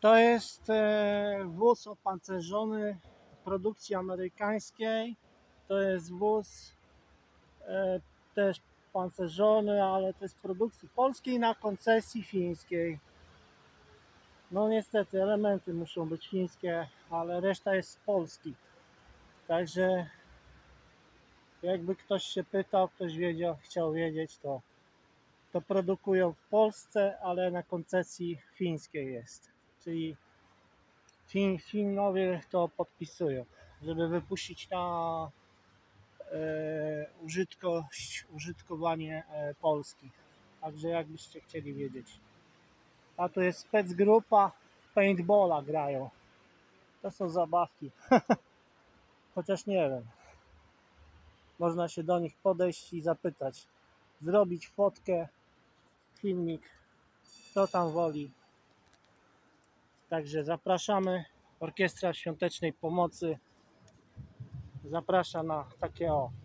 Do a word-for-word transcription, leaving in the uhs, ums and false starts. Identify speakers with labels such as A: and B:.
A: To jest e, wóz opancerzony produkcji amerykańskiej. To jest wóz e, też pancerzony, ale to jest produkcji polskiej na koncesji fińskiej. No niestety elementy muszą być fińskie, ale reszta jest z Polski. Także jakby ktoś się pytał, ktoś wiedział, chciał wiedzieć, to to produkują w Polsce, ale na koncesji fińskiej jest. Czyli Fin, Finowie to podpisują, żeby wypuścić na e, użytkość, użytkowanie e, Polski. Także jakbyście chcieli wiedzieć. A tu jest specgrupa, paintballa grają. To są zabawki. Chociaż nie wiem. Można się do nich podejść i zapytać. Zrobić fotkę, filmik. Kto tam woli. Także zapraszamy. Orkiestra Świątecznej Pomocy zaprasza na takie o